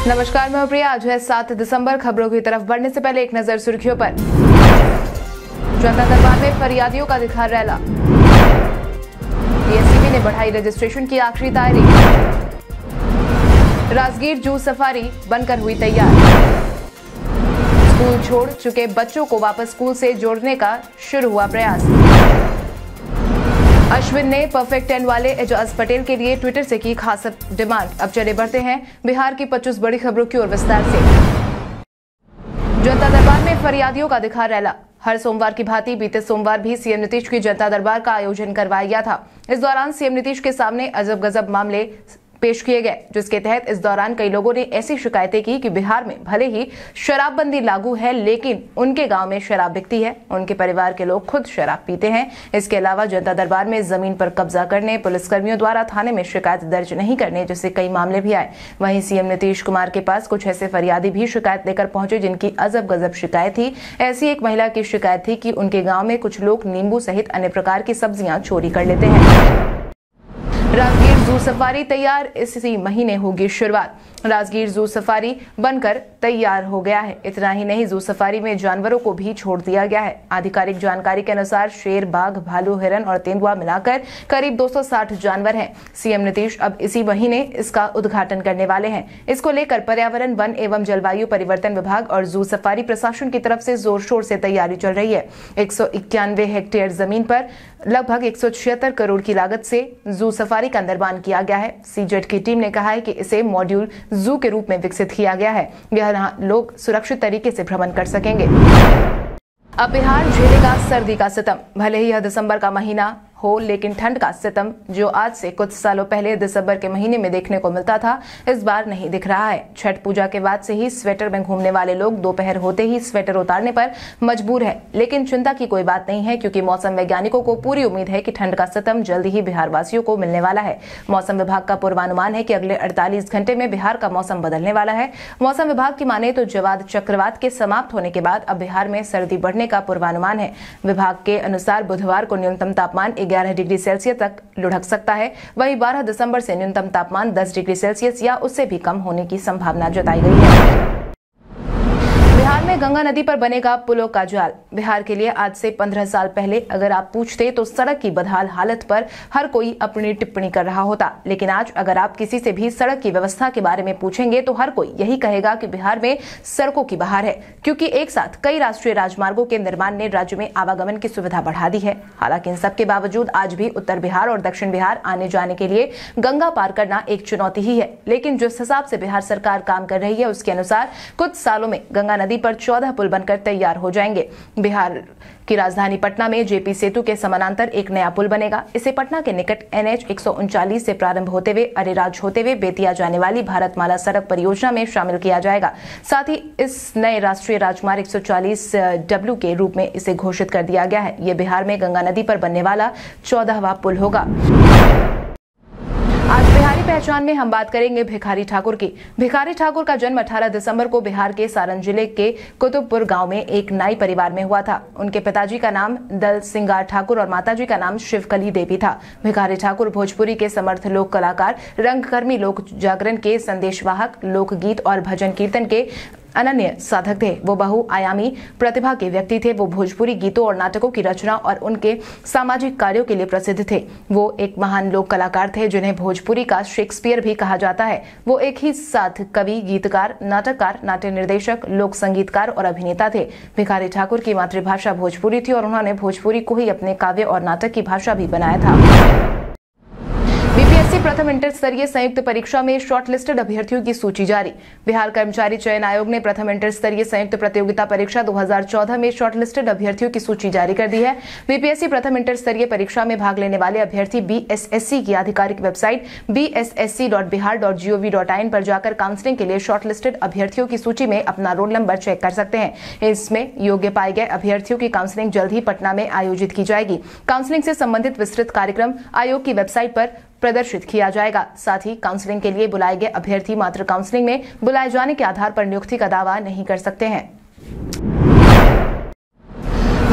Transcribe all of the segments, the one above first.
नमस्कार, मैं प्रिया। आज है 7 दिसंबर। खबरों की तरफ बढ़ने से पहले एक नजर सुर्खियों पर। जनता दरबार में फरियादियों का दिखा रैला। डीएससीबी ने बढ़ाई रजिस्ट्रेशन की आखिरी तारीख। राजगीर जू सफारी बनकर हुई तैयार। स्कूल छोड़ चुके बच्चों को वापस स्कूल से जोड़ने का शुरू हुआ प्रयास। अश्विन ने परफेक्ट 10 वाले एजाज पटेल के लिए ट्विटर से की खास डिमांड। अब चले बढ़ते हैं बिहार की 25 बड़ी खबरों की ओर विस्तार से। जनता दरबार में फरियादियों का दिखा रैला। हर सोमवार की भांति बीते सोमवार भी सीएम नीतीश की जनता दरबार का आयोजन करवाया गया था। इस दौरान सीएम नीतीश के सामने अजब गजब मामले पेश किए गए, जिसके तहत इस दौरान कई लोगों ने ऐसी शिकायतें की कि बिहार में भले ही शराबबंदी लागू है, लेकिन उनके गांव में शराब बिकती है, उनके परिवार के लोग खुद शराब पीते हैं। इसके अलावा जनता दरबार में जमीन पर कब्जा करने, पुलिसकर्मियों द्वारा थाने में शिकायत दर्ज नहीं करने जैसे कई मामले भी आए। वहीं सीएम नीतीश कुमार के पास कुछ ऐसे फरियादी भी शिकायत लेकर पहुंचे जिनकी अजब गजब शिकायत थी। ऐसी एक महिला की शिकायत थी कि उनके गाँव में कुछ लोग नींबू सहित अन्य प्रकार की सब्जियां चोरी कर लेते हैं। राजगीर जू सफारी तैयार, इसी महीने होगी शुरुआत। राजगीर जू सफारी बनकर तैयार हो गया है। इतना ही नहीं, जू सफारी में जानवरों को भी छोड़ दिया गया है। आधिकारिक जानकारी के अनुसार शेर, बाघ, भालू, हिरन और तेंदुआ मिलाकर करीब 260 जानवर हैं। सीएम नीतीश अब इसी महीने इसका उद्घाटन करने वाले हैं। इसको लेकर पर्यावरण, वन एवं जलवायु परिवर्तन विभाग और जू सफारी प्रशासन की तरफ से जोर शोर से तैयारी चल रही है। 191 हेक्टेयर जमीन पर लगभग 176 करोड़ की लागत से जू सफारी का निर्माण किया गया है। सीजेड की टीम ने कहा है कि इसे मॉड्यूल जू के रूप में विकसित किया गया है। यहाँ लोग सुरक्षित तरीके से भ्रमण कर सकेंगे। अब बिहार झेलेगा सर्दी का सितम। भले ही यह दिसंबर का महीना हो, लेकिन ठंड का सितम जो आज से कुछ सालों पहले दिसंबर के महीने में देखने को मिलता था, इस बार नहीं दिख रहा है। छठ पूजा के बाद से ही स्वेटर में घूमने वाले लोग दोपहर होते ही स्वेटर उतारने पर मजबूर है, लेकिन चिंता की कोई बात नहीं है, क्योंकि मौसम वैज्ञानिकों को पूरी उम्मीद है कि ठंड का सितम जल्द ही बिहार वासियों को मिलने वाला है। मौसम विभाग का पूर्वानुमान है कि अगले 48 घंटे में बिहार का मौसम बदलने वाला है। मौसम विभाग की माने तो जवाद चक्रवात के समाप्त होने के बाद अब बिहार में सर्दी बढ़ने का पूर्वानुमान है। विभाग के अनुसार बुधवार को न्यूनतम तापमान 11 डिग्री सेल्सियस तक लुढ़क सकता है। वहीं 12 दिसंबर से न्यूनतम तापमान 10 डिग्री सेल्सियस या उससे भी कम होने की संभावना जताई गई है। बिहार में गंगा नदी पर बनेगा पुलों का जाल। बिहार के लिए आज से 15 साल पहले अगर आप पूछते तो सड़क की बदहाल हालत पर हर कोई अपनी टिप्पणी कर रहा होता, लेकिन आज अगर आप किसी से भी सड़क की व्यवस्था के बारे में पूछेंगे तो हर कोई यही कहेगा कि बिहार में सड़कों की बहार है, क्योंकि एक साथ कई राष्ट्रीय राजमार्गों के निर्माण ने राज्य में आवागमन की सुविधा बढ़ा दी है। हालांकि इन सब के बावजूद आज भी उत्तर बिहार और दक्षिण बिहार आने जाने के लिए गंगा पार करना एक चुनौती ही है। लेकिन जिस हिसाब से बिहार सरकार काम कर रही है, उसके अनुसार कुछ सालों में गंगा नदी पर 14 पुल बनकर तैयार हो जाएंगे। बिहार की राजधानी पटना में जेपी सेतु के समानांतर एक नया पुल बनेगा। इसे पटना के निकट NH 139 से प्रारंभ होते हुए अरेराज होते हुए बेतिया जाने वाली भारतमाला सड़क परियोजना में शामिल किया जाएगा। साथ ही इस नए राष्ट्रीय राजमार्ग 140W के रूप में इसे घोषित कर दिया गया है। ये बिहार में गंगा नदी पर बनने वाला 14वां पुल होगा। आज बिहारी पहचान में हम बात करेंगे भिखारी ठाकुर की। भिखारी ठाकुर का जन्म 18 दिसंबर को बिहार के सारण जिले के कुतुबपुर गांव में एक नाई परिवार में हुआ था। उनके पिताजी का नाम दल सिंगार ठाकुर और माताजी का नाम शिवकली देवी था। भिखारी ठाकुर भोजपुरी के समर्थ लोक कलाकार, रंगकर्मी, लोक जागरण के संदेशवाहक, लोकगीत और भजन कीर्तन के अनन्य साधक थे। वो बहुआयामी प्रतिभा के व्यक्ति थे। वो भोजपुरी गीतों और नाटकों की रचना और उनके सामाजिक कार्यों के लिए प्रसिद्ध थे। वो एक महान लोक कलाकार थे जिन्हें भोजपुरी का शेक्सपियर भी कहा जाता है। वो एक ही साथ कवि, गीतकार, नाटककार, नाट्य निर्देशक, लोक संगीतकार और अभिनेता थे। भिखारी ठाकुर की मातृभाषा भोजपुरी थी और उन्होंने भोजपुरी को ही अपने काव्य और नाटक की भाषा भी बनाया था। बीपीएससी प्रथम इंटर स्तरीय संयुक्त परीक्षा में शॉर्टलिस्टेड अभ्यर्थियों की सूची जारी। बिहार कर्मचारी चयन आयोग ने प्रथम इंटर स्तरीय संयुक्त प्रतियोगिता परीक्षा 2014 में शॉर्टलिस्टेड अभ्यर्थियों की सूची जारी कर दी है। बीपीएससी प्रथम इंटर स्तरीय परीक्षा में भाग लेने वाले अभ्यर्थी बीएसएससी की आधिकारिक वेबसाइट bssc.bihar.gov.in पर जाकर काउंसलिंग के लिए शॉर्टलिस्टेड अभ्यर्थियों की सूची में अपना रोल नंबर चेक कर सकते हैं। इसमें योग्य पाए गए अभ्यर्थियों की काउंसलिंग जल्द ही पटना में आयोजित की जाएगी। काउंसलिंग से संबंधित विस्तृत कार्यक्रम आयोग की वेबसाइट पर प्रदर्शित किया जाएगा। साथ ही काउंसलिंग के लिए बुलाए गए अभ्यर्थी मात्र काउंसलिंग में बुलाए जाने के आधार पर नियुक्ति का दावा नहीं कर सकते हैं। बिहार के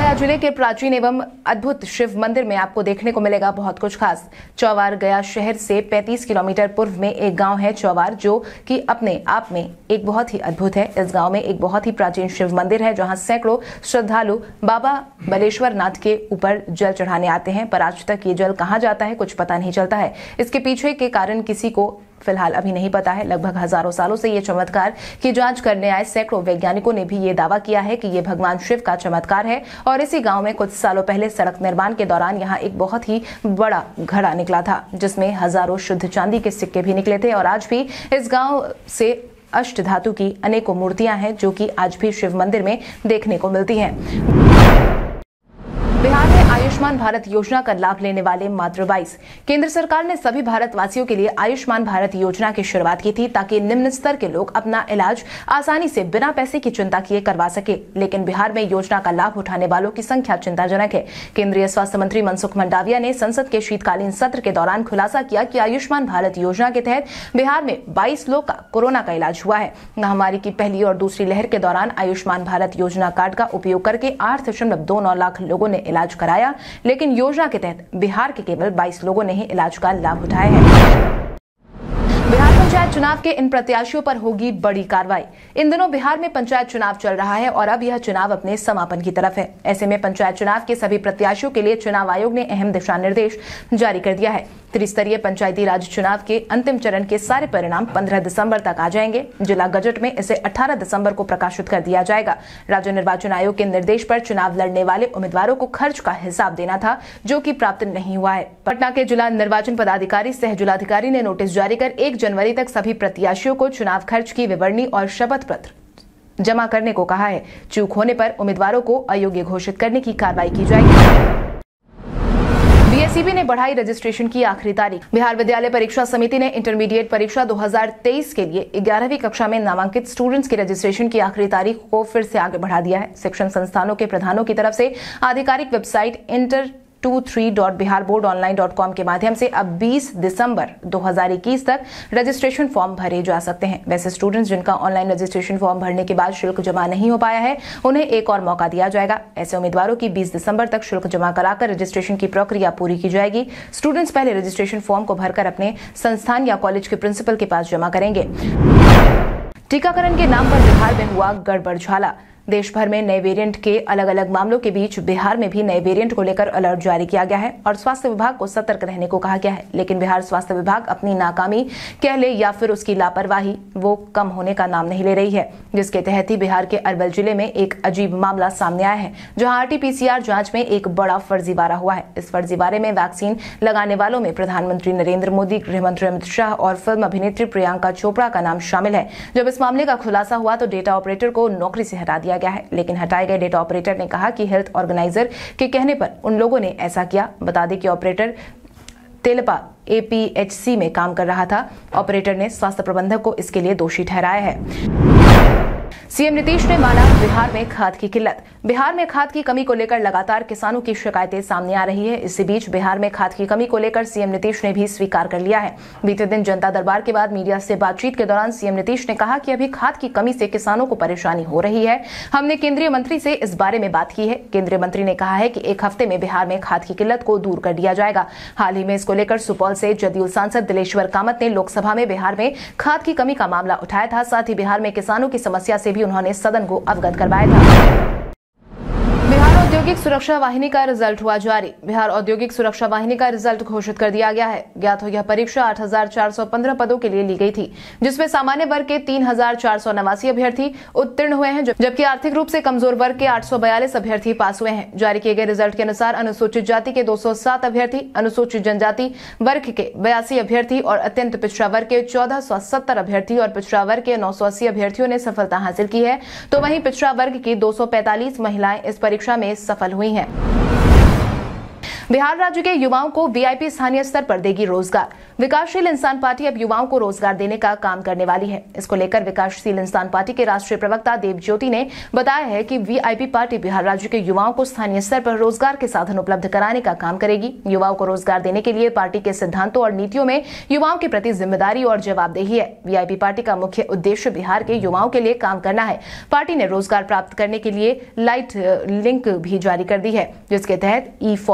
गया जिले के प्राचीन एवं अद्भुत शिव मंदिर में आपको देखने को मिलेगा बहुत कुछ खास। चौवार गया शहर से 35 किलोमीटर पूर्व में एक गांव है चौवार, जो कि अपने आप में एक बहुत ही अद्भुत है। इस गांव में एक बहुत ही प्राचीन शिव मंदिर है, जहां सैकड़ों श्रद्धालु बाबा बलेश्वर नाथ के ऊपर जल चढ़ाने आते हैं, पर आज तक ये जल कहां जाता है कुछ पता नहीं चलता है। इसके पीछे के कारण किसी को फिलहाल अभी नहीं पता है। लगभग हजारों सालों से ये चमत्कार की जांच करने आए सैकड़ों वैज्ञानिकों ने भी ये दावा किया है कि ये भगवान शिव का चमत्कार है। और इसी गांव में कुछ सालों पहले सड़क निर्माण के दौरान यहाँ एक बहुत ही बड़ा घड़ा निकला था, जिसमें हजारों शुद्ध चांदी के सिक्के भी निकले थे। और आज भी इस गांव से अष्ट धातु की अनेकों मूर्तियां हैं, जो कि आज भी शिव मंदिर में देखने को मिलती हैं। बिहार में आयुष्मान भारत योजना का लाभ लेने वाले मात्र 22। केंद्र सरकार ने सभी भारतवासियों के लिए आयुष्मान भारत योजना की शुरुआत की थी, ताकि निम्न स्तर के लोग अपना इलाज आसानी से बिना पैसे की चिंता किए करवा सके। लेकिन बिहार में योजना का लाभ उठाने वालों की संख्या चिंताजनक है। केंद्रीय स्वास्थ्य मंत्री मनसुख मंडाविया ने संसद के शीतकालीन सत्र के दौरान खुलासा किया कि आयुष्मान भारत योजना के तहत बिहार में 22 लोग का कोरोना का इलाज हुआ है। महामारी की पहली और दूसरी लहर के दौरान आयुष्मान भारत योजना कार्ड का उपयोग करके 8.29 लाख लोगों ने इलाज कराया, लेकिन योजना के तहत बिहार के केवल 22 लोगों ने ही इलाज का लाभ उठाया है। बिहार पंचायत चुनाव के इन प्रत्याशियों पर होगी बड़ी कार्रवाई। इन दिनों बिहार में पंचायत चुनाव चल रहा है और अब यह चुनाव अपने समापन की तरफ है। ऐसे में पंचायत चुनाव के सभी प्रत्याशियों के लिए चुनाव आयोग ने अहम दिशा निर्देश जारी कर दिया है। त्रिस्तरीय पंचायती राज चुनाव के अंतिम चरण के सारे परिणाम 15 दिसंबर तक आ जाएंगे। जिला गजट में इसे 18 दिसंबर को प्रकाशित कर दिया जाएगा। राज्य निर्वाचन आयोग के निर्देश पर चुनाव लड़ने वाले उम्मीदवारों को खर्च का हिसाब देना था, जो कि प्राप्त नहीं हुआ है। पटना के जिला निर्वाचन पदाधिकारी सह जिलाधिकारी ने नोटिस जारी कर 1 जनवरी तक सभी प्रत्याशियों को चुनाव खर्च की विवरणी और शपथ पत्र जमा करने को कहा है। चूक होने पर उम्मीदवारों को अयोग्य घोषित करने की कार्रवाई की जाएगी। बीएसईबी ने बढ़ाई रजिस्ट्रेशन की आखिरी तारीख। बिहार विद्यालय परीक्षा समिति ने इंटरमीडिएट परीक्षा 2023 के लिए 11वीं कक्षा में नामांकित स्टूडेंट्स की रजिस्ट्रेशन की आखिरी तारीख को फिर से आगे बढ़ा दिया है। शिक्षण संस्थानों के प्रधानों की तरफ से आधिकारिक वेबसाइट inter23.biharboardonline.com के माध्यम से अब 20 दिसंबर 2021 तक रजिस्ट्रेशन फॉर्म भरे जा सकते हैं। वैसे स्टूडेंट्स जिनका ऑनलाइन रजिस्ट्रेशन फॉर्म भरने के बाद शुल्क जमा नहीं हो पाया है, उन्हें एक और मौका दिया जाएगा। ऐसे उम्मीदवारों की 20 दिसंबर तक शुल्क जमा कराकर रजिस्ट्रेशन की प्रक्रिया पूरी की जाएगी। स्टूडेंट्स पहले रजिस्ट्रेशन फॉर्म को भरकर अपने संस्थान या कॉलेज के प्रिंसिपल के पास जमा करेंगे। टीकाकरण के नाम पर बिहार में हुआ गड़बड़झाला। देश भर में नए वेरिएंट के अलग अलग मामलों के बीच बिहार में भी नए वेरिएंट को लेकर अलर्ट जारी किया गया है और स्वास्थ्य विभाग को सतर्क रहने को कहा गया है। लेकिन बिहार स्वास्थ्य विभाग अपनी नाकामी कह ले या फिर उसकी लापरवाही वो कम होने का नाम नहीं ले रही है, जिसके तहत ही बिहार के अरवल जिले में एक अजीब मामला सामने आया है, जहां RT-PCR जांच में एक बड़ा फर्जीवाड़ा हुआ है। इस फर्जीवाड़े में वैक्सीन लगाने वालों में प्रधानमंत्री नरेंद्र मोदी, गृह मंत्री अमित शाह और फिल्म अभिनेत्री प्रियंका चोपड़ा का नाम शामिल है। जब इस मामले का खुलासा हुआ तो डेटा ऑपरेटर को नौकरी से हटा दिया गया है, लेकिन हटाए गए डेटा ऑपरेटर ने कहा कि हेल्थ ऑर्गेनाइजर के कहने पर उन लोगों ने ऐसा किया। बता दें कि ऑपरेटर तेलपा APHC में काम कर रहा था। ऑपरेटर ने स्वास्थ्य प्रबंधक को इसके लिए दोषी ठहराया है। सीएम नीतीश ने माना बिहार में खाद की किल्लत। बिहार में खाद की कमी को लेकर लगातार किसानों की शिकायतें सामने आ रही है। इसी बीच बिहार में खाद की कमी को लेकर सीएम नीतीश ने भी स्वीकार कर लिया है। बीते दिन जनता दरबार के बाद मीडिया से बातचीत के दौरान सीएम नीतीश ने कहा कि अभी खाद की कमी से किसानों को परेशानी हो रही है। हमने केंद्रीय मंत्री से इस बारे में बात की है। केंद्रीय मंत्री ने कहा है कि 1 हफ्ते में बिहार में खाद की किल्लत को दूर कर दिया जाएगा। हाल ही में इसको लेकर सुपौल से जदयू सांसद दिलेश्वर कामत ने लोकसभा में बिहार में खाद की कमी का मामला उठाया था। साथ ही बिहार में किसानों की समस्या से भी उन्होंने सदन को अवगत करवाया था। बिहार औद्योगिक सुरक्षा वाहिनी का रिजल्ट हुआ जारी। बिहार औद्योगिक सुरक्षा वाहिनी का रिजल्ट घोषित कर दिया गया है। ज्ञात हो यह परीक्षा 8,415 पदों के लिए ली गई थी, जिसमें सामान्य वर्ग के 3,489 अभ्यर्थी उत्तीर्ण हुए हैं, जबकि आर्थिक रूप से कमजोर वर्ग के 842 अभ्यर्थी पास हुए हैं। जारी किए गए रिजल्ट के अनुसार अनुसूचित जाति के 207 अभ्यर्थी, अनुसूचित जनजाति वर्ग के 82 अभ्यर्थी और अत्यंत पिछड़ा वर्ग के 1470 अभ्यर्थी और पिछड़ा वर्ग के 980 अभ्यर्थियों ने सफलता हासिल की है, तो वहीं पिछड़ा वर्ग की 245 महिलाएं इस परीक्षा में सफल हुई हैं। बिहार राज्य के युवाओं को वीआईपी स्थानीय स्तर पर देगी रोजगार। विकासशील इंसान पार्टी अब युवाओं को रोजगार देने का काम करने वाली है। इसको लेकर विकासशील इंसान पार्टी के राष्ट्रीय प्रवक्ता देव ज्योति ने बताया है कि वीआईपी पार्टी बिहार राज्य के युवाओं को स्थानीय स्तर पर रोजगार के साधन उपलब्ध कराने का काम करेगी। युवाओं को रोजगार देने के लिए पार्टी के सिद्धांतों और नीतियों में युवाओं के प्रति जिम्मेदारी और जवाबदेही है। वीआईपी पार्टी का मुख्य उद्देश्य बिहार के युवाओं के लिए काम करना है। पार्टी ने रोजगार प्राप्त करने के लिए लाइट लिंक भी जारी कर दी है, जिसके तहत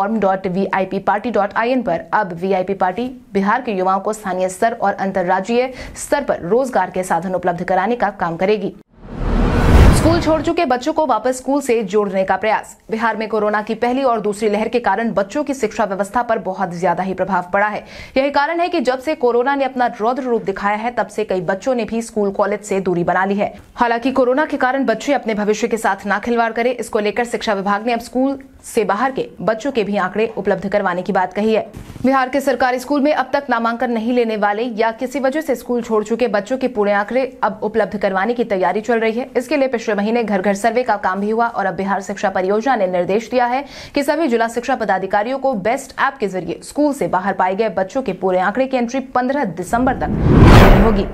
eform.vipparty.in पर अब वीआईपी पार्टी बिहार के युवाओं को स्थानीय स्तर और अंतर्राज्यीय स्तर पर रोजगार के साधन उपलब्ध कराने का काम करेगी। स्कूल छोड़ चुके बच्चों को वापस स्कूल से जोड़ने का प्रयास। बिहार में कोरोना की पहली और दूसरी लहर के कारण बच्चों की शिक्षा व्यवस्था पर बहुत ज्यादा ही प्रभाव पड़ा है। यही कारण है कि जब से कोरोना ने अपना रौद्र रूप दिखाया है, तब से कई बच्चों ने भी स्कूल कॉलेज से दूरी बना ली है। हालांकि कोरोना के कारण बच्चे अपने भविष्य के साथ ना खिलवाड़ करें, इसको लेकर शिक्षा विभाग ने अब स्कूल से बाहर के बच्चों के भी आंकड़े उपलब्ध करवाने की बात कही है। बिहार के सरकारी स्कूल में अब तक नामांकन नहीं लेने वाले या किसी वजह से स्कूल छोड़ चुके बच्चों के पूरे आंकड़े अब उपलब्ध करवाने की तैयारी चल रही है। इसके लिए पिछले महीने घर घर सर्वे का काम भी हुआ और अब बिहार शिक्षा परियोजना ने निर्देश दिया है कि सभी जिला शिक्षा पदाधिकारियों को बेस्ट ऐप के जरिए स्कूल से बाहर पाए गए बच्चों के पूरे आंकड़े की एंट्री 15 दिसंबर तक होगी।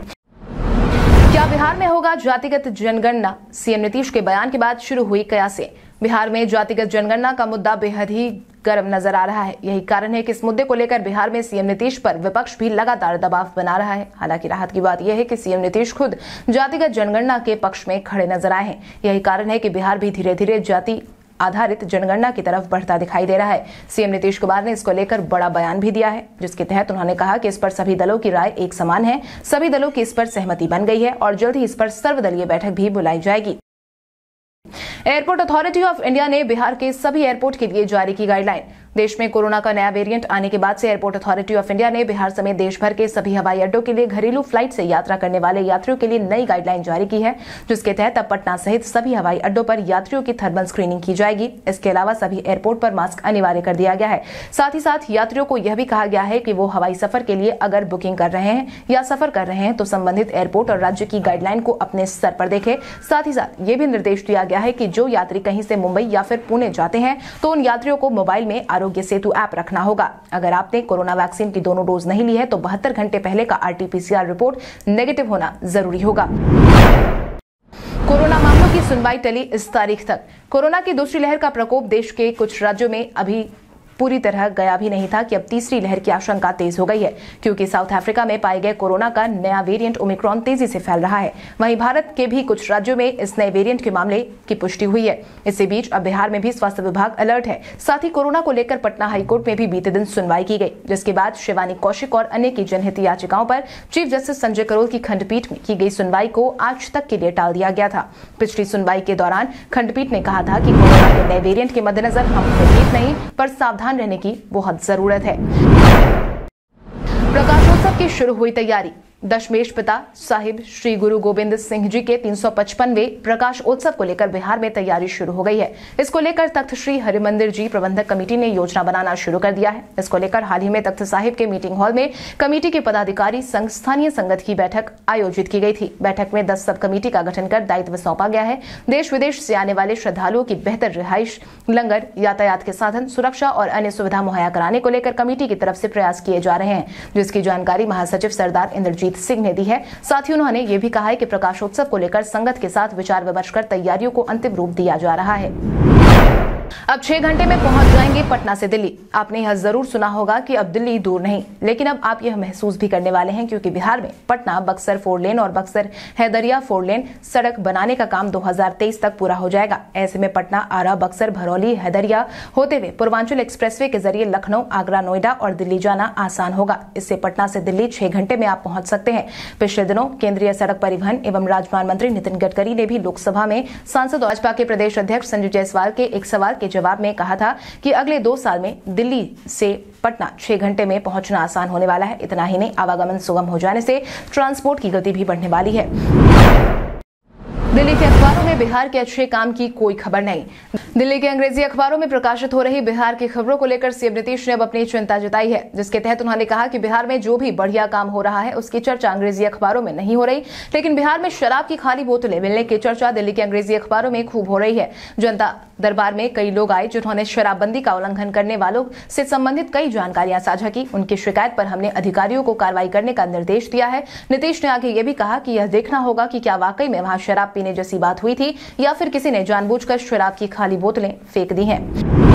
क्या बिहार में होगा जातिगत जनगणना? सीएम नीतीश के बयान के बाद शुरू हुई कयासें। बिहार में जातिगत जनगणना का मुद्दा बेहद ही गर्म नजर आ रहा है। यही कारण है कि इस मुद्दे को लेकर बिहार में सीएम नीतीश पर विपक्ष भी लगातार दबाव बना रहा है। हालांकि राहत की बात यह है कि सीएम नीतीश खुद जातिगत जनगणना के पक्ष में खड़े नजर आए हैं। यही कारण है कि बिहार भी धीरे धीरे जाति आधारित जनगणना की तरफ बढ़ता दिखाई दे रहा है। सीएम नीतीश कुमार ने इसको लेकर बड़ा बयान भी दिया है, जिसके तहत उन्होंने कहा कि इस पर सभी दलों की राय एक समान है। सभी दलों की इस पर सहमति बन गई है और जल्द ही इस पर सर्वदलीय बैठक भी बुलाई जाएगी। एयरपोर्ट अथॉरिटी ऑफ इंडिया ने बिहार के सभी एयरपोर्ट के लिए जारी की गाइडलाइन। देश में कोरोना का नया वेरिएंट आने के बाद से एयरपोर्ट अथॉरिटी ऑफ इंडिया ने बिहार समेत देश भर के सभी हवाई अड्डों के लिए घरेलू फ्लाइट से यात्रा करने वाले यात्रियों के लिए नई गाइडलाइन जारी की है, जिसके तहत अब पटना सहित सभी हवाई अड्डों पर यात्रियों की थर्मल स्क्रीनिंग की जाएगी। इसके अलावा सभी एयरपोर्ट पर मास्क अनिवार्य कर दिया गया है। साथ ही साथ यात्रियों को यह भी कहा गया है कि वो हवाई सफर के लिए अगर बुकिंग कर रहे हैं या सफर कर रहे हैं तो संबंधित एयरपोर्ट और राज्य की गाइडलाइन को अपने स्तर पर देखें। साथ ही साथ ये भी निर्देश दिया गया है कि जो यात्री कहीं से मुंबई या फिर पुणे जाते हैं तो उन यात्रियों को मोबाइल में आरोग्य सेतु ऐप रखना होगा। अगर आपने कोरोना वैक्सीन की दोनों डोज नहीं ली है तो 72 घंटे पहले का आरटी-पीसीआर रिपोर्ट नेगेटिव होना जरूरी होगा। कोरोना मामलों की सुनवाई टली इस तारीख तक। कोरोना की दूसरी लहर का प्रकोप देश के कुछ राज्यों में अभी पूरी तरह गया भी नहीं था कि अब तीसरी लहर की आशंका तेज हो गई है, क्योंकि साउथ अफ्रीका में पाए गए कोरोना का नया वेरिएंट ओमिक्रॉन तेजी से फैल रहा है। वहीं भारत के भी कुछ राज्यों में इस नए वेरिएंट के मामले की पुष्टि हुई है। इसी बीच अब बिहार में भी स्वास्थ्य विभाग अलर्ट है। साथ ही कोरोना को लेकर पटना हाईकोर्ट में भी बीते दिन सुनवाई की गई, जिसके बाद शिवानी कौशिक और अन्य की जनहित याचिकाओं पर चीफ जस्टिस संजय करोल की खंडपीठ में की गई सुनवाई को आज तक के लिए टाल दिया गया था। पिछली सुनवाई के दौरान खंडपीठ ने कहा था कि कोरोना के नए वेरिएंट के मद्देनजर हम भयभीत नहीं पर सावधान रहने की बहुत जरूरत है। प्रकाशोत्सव की शुरू हुई तैयारी। दशमेश पिता साहिब श्री गुरु गोविंद सिंह जी के 355वें प्रकाश उत्सव को लेकर बिहार में तैयारी शुरू हो गई है। इसको लेकर तख्त श्री हरिमंदिर जी प्रबंधक कमेटी ने योजना बनाना शुरू कर दिया है। इसको लेकर हाल ही में तख्त साहिब के मीटिंग हॉल में कमेटी के पदाधिकारी संघ स्थानीय संगत की बैठक आयोजित की गई थी। बैठक में 10 सब कमेटी का गठन कर दायित्व सौंपा गया है। देश विदेश से आने वाले श्रद्धालुओं की बेहतर रिहाइश, लंगर, यातायात के साधन, सुरक्षा और अन्य सुविधा मुहैया कराने को लेकर कमेटी की तरफ से प्रयास किए जा रहे हैं, जिसकी जानकारी महासचिव सरदार इंद्रजीत सिंह ने दी है। साथ ही उन्होंने ये भी कहा है कि प्रकाशोत्सव को लेकर संगत के साथ विचार विमर्श कर तैयारियों को अंतिम रूप दिया जा रहा है। अब 6 घंटे में पहुंच जाएंगे पटना से दिल्ली। आपने यह जरूर सुना होगा कि अब दिल्ली दूर नहीं, लेकिन अब आप यह महसूस भी करने वाले हैं, क्योंकि बिहार में पटना बक्सर 4 लेन और बक्सर हैदरिया 4 लेन सड़क बनाने का काम 2023 तक पूरा हो जाएगा। ऐसे में पटना, आरा, बक्सर, भरौली, हैदरिया होते हुए पूर्वांचल एक्सप्रेसवे के जरिए लखनऊ, आगरा, नोएडा और दिल्ली जाना आसान होगा। इससे पटना से दिल्ली 6 घंटे में आप पहुंच सकते हैं। पिछले दिनों केंद्रीय सड़क परिवहन एवं राजमार्ग मंत्री नितिन गडकरी ने भी लोकसभा में सांसद और भाजपा के प्रदेश अध्यक्ष संजय जायसवाल के एक सवाल के जवाब में कहा था कि अगले 2 साल में दिल्ली से पटना 6 घंटे में पहुंचना आसान होने वाला है। इतना ही नहीं, आवागमन सुगम हो जाने से ट्रांसपोर्ट की गति भी बढ़ने वाली है। दिल्ली के अखबारों में बिहार के अच्छे काम की कोई खबर नहीं। दिल्ली के अंग्रेजी अखबारों में प्रकाशित हो रही बिहार की खबरों को लेकर सीएम नीतीश ने अब अपनी चिंता जताई है, जिसके तहत उन्होंने कहा कि बिहार में जो भी बढ़िया काम हो रहा है उसकी चर्चा अंग्रेजी अखबारों में नहीं हो रही, लेकिन बिहार में शराब की खाली बोतलें मिलने की चर्चा दिल्ली के अंग्रेजी अखबारों में खूब हो रही है। जनता दरबार में कई लोग आए जिन्होंने शराबबंदी का उल्लंघन करने वालों से संबंधित कई जानकारियां साझा की। उनकी शिकायत पर हमने अधिकारियों को कार्रवाई करने का निर्देश दिया है। नीतीश ने आगे ये भी कहा कि यह देखना होगा कि क्या वाकई में वहां शराब पीने जैसी बात हुई थी या फिर किसी ने जानबूझकर शराब की खाली बोतलें फेंक दी हैं।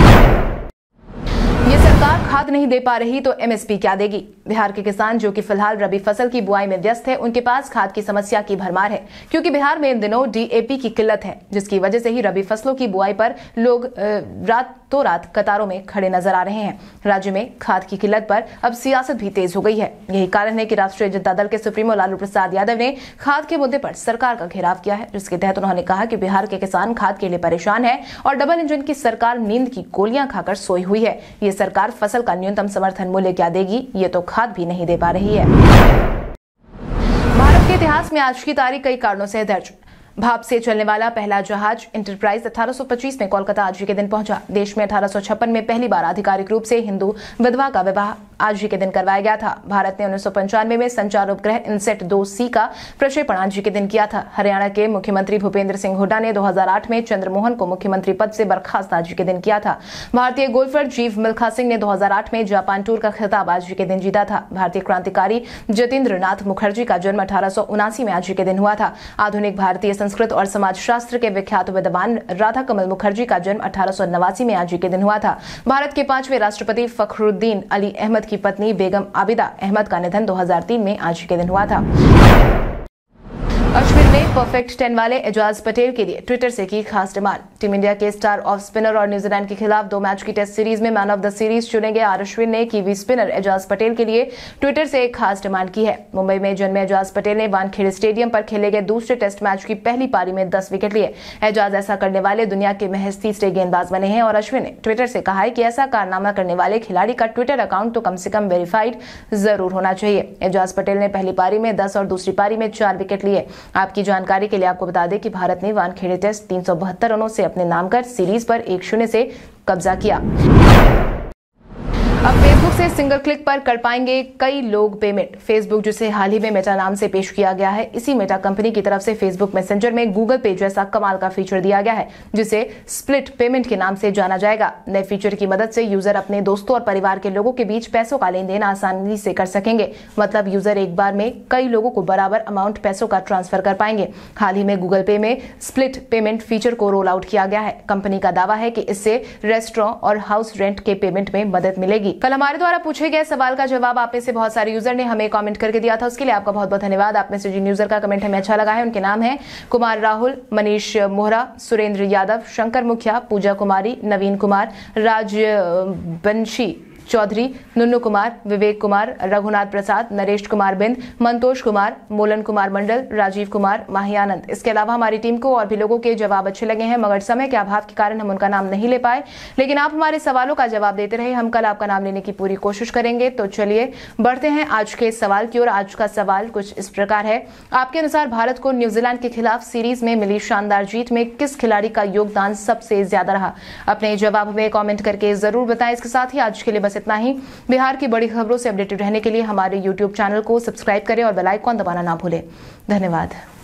ये सरकार खाद नहीं दे पा रही तो एमएसपी क्या देगी? बिहार के किसान जो कि फिलहाल रबी फसल की बुआई में व्यस्त है, उनके पास खाद की समस्या की भरमार है, क्योंकि बिहार में इन दिनों डीएपी की किल्लत है, जिसकी वजह से ही रबी फसलों की बुआई पर लोग रातों रात कतारों में खड़े नजर आ रहे हैं। राज्य में खाद की किल्लत पर अब सियासत भी तेज हो गई है। यही कारण है कि राष्ट्रीय जनता दल के सुप्रीमो लालू प्रसाद यादव ने खाद के मुद्दे पर सरकार का घेराव किया है, जिसके तहत उन्होंने कहा कि बिहार के किसान खाद के लिए परेशान है और डबल इंजन की सरकार नींद की गोलियां खाकर सोई हुई है। ये सरकार फसल का न्यूनतम समर्थन मूल्य क्या देगी? ये तो खाद भी नहीं दे पा रही है। भारत के इतिहास में आज की तारीख कई कारणों से दर्ज। भाप से चलने वाला पहला जहाज इंटरप्राइज 1825 में कोलकाता आज ही के दिन पहुंचा। देश में 1856 में पहली बार आधिकारिक रूप से हिंदू विधवा का विवाह आज ही के दिन करवाया गया था। भारत ने 1995 में संचार उपग्रह इनसेट 2C का प्रक्षेपण आज ही के दिन किया था। हरियाणा के मुख्यमंत्री भूपेंद्र सिंह हुड्डा ने 2008 में चंद्रमोहन को मुख्यमंत्री पद से बर्खास्त आज ही के दिन किया था। भारतीय गोल्फर जीव मिल्खा सिंह ने 2008 में जापान टूर का खिताब आज ही के दिन जीता था। भारतीय क्रांतिकारी जतीन्द्र नाथ मुखर्जी का जन्म 1879 में आज ही के दिन हुआ था। आधुनिक भारतीय संस्कृत और समाजशास्त्र के विख्यात विद्वान राधा कमल मुखर्जी का जन्म 1889 में आज ही के दिन हुआ था। भारत के 5वें राष्ट्रपति फखरुद्दीन अली अहमद की पत्नी बेगम आबिदा अहमद का निधन 2003 में आज ही के दिन हुआ था। अश्विन ने परफेक्ट 10 वाले एजाज पटेल के लिए ट्विटर से की खास डिमांड। टीम इंडिया के स्टार ऑफ स्पिनर और न्यूजीलैंड के खिलाफ 2 मैच की टेस्ट सीरीज में मैन ऑफ द सीरीज चुने गए अश्विन ने कीवी स्पिनर एजाज पटेल के लिए ट्विटर से एक खास डिमांड की है। मुंबई में जन्मे एजाज पटेल ने वानखेड़े स्टेडियम पर खेले गए दूसरे टेस्ट मैच की पहली पारी में 10 विकेट लिए। एजाज ऐसा करने वाले दुनिया के महज तीसरे गेंदबाज बने हैं और अश्विन ने ट्विटर से कहा है कि ऐसा कारनामा करने वाले खिलाड़ी का ट्विटर अकाउंट तो कम से कम वेरीफाइड जरूर होना चाहिए। एजाज पटेल ने पहली पारी में 10 और दूसरी पारी में 4 विकेट लिए। आपकी जानकारी के लिए आपको बता दें कि भारत ने वानखेड़े टेस्ट 372 रनों से अपने नाम कर सीरीज पर 1-0 से कब्जा किया। अब फेसबुक से सिंगल क्लिक पर कर पाएंगे कई लोग पेमेंट। फेसबुक जिसे हाल ही में मेटा नाम से पेश किया गया है, इसी मेटा कंपनी की तरफ से फेसबुक मैसेंजर में गूगल पे जैसा कमाल का फीचर दिया गया है, जिसे स्प्लिट पेमेंट के नाम से जाना जाएगा। नए फीचर की मदद से यूजर अपने दोस्तों और परिवार के लोगों के बीच पैसों का लेन देन आसानी से कर सकेंगे। मतलब यूजर एक बार में कई लोगों को बराबर अमाउंट पैसों का ट्रांसफर कर पाएंगे। हाल ही में गूगल पे में स्प्लिट पेमेंट फीचर को रोल आउट किया गया है। कंपनी का दावा है कि इससे रेस्टोरेंट और हाउस रेंट के पेमेंट में मदद मिलेगी। कल हमारे द्वारा पूछे गए सवाल का जवाब आप में से बहुत सारे यूजर ने हमें कमेंट करके दिया था, उसके लिए आपका बहुत बहुत धन्यवाद। आप में से जिन यूजर का कमेंट हमें अच्छा लगा है उनके नाम है कुमार राहुल, मनीष मोहरा, सुरेंद्र यादव, शंकर मुखिया, पूजा कुमारी, नवीन कुमार, राजवंशी चौधरी, नुन्नू कुमार, विवेक कुमार, रघुनाथ प्रसाद, नरेश कुमार बिंद, मंतोष कुमार, मोलन कुमार मंडल, राजीव कुमार, माहियानंद। इसके अलावा हमारी टीम को और भी लोगों के जवाब अच्छे लगे हैं, मगर समय के अभाव के कारण हम उनका नाम नहीं ले पाए, लेकिन आप हमारे सवालों का जवाब देते रहे। हम कल आपका नाम लेने की पूरी कोशिश करेंगे। तो चलिए बढ़ते हैं आज के सवाल की ओर। आज का सवाल कुछ इस प्रकार है। आपके अनुसार भारत को न्यूजीलैंड के खिलाफ सीरीज में मिली शानदार जीत में किस खिलाड़ी का योगदान सबसे ज्यादा रहा? अपने जवाब में कमेंट करके जरूर बताएं। इसके साथ ही आज के लिए बस इतना ही। बिहार की बड़ी खबरों से अपडेटेड रहने के लिए हमारे YouTube चैनल को सब्सक्राइब करें और बेल आइकन दबाना ना भूलें। धन्यवाद।